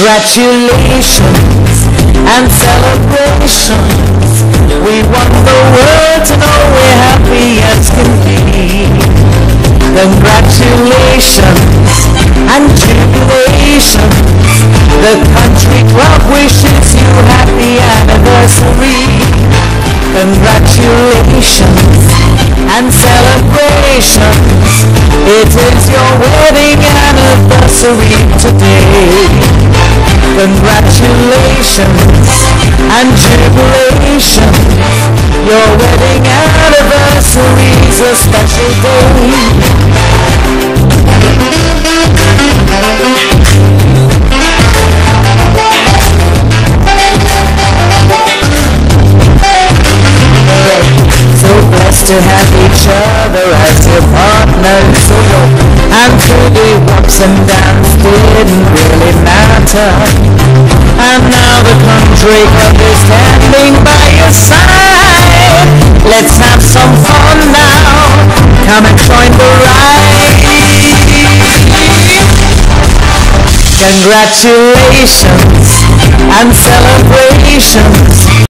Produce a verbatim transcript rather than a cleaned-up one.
Congratulations and celebrations. We want the world to know we're happy as can be. Congratulations and jubilations. The country club wishes you happy anniversary. Congratulations and celebrations. It is your wedding anniversary today. Congratulations and jubilations. Your wedding anniversary is a special day. To have each other as your partners, so and through the ups and downs didn't really matter. And now the country club is standing by your side. Let's have some fun now. Come and join the ride. Congratulations and celebrations.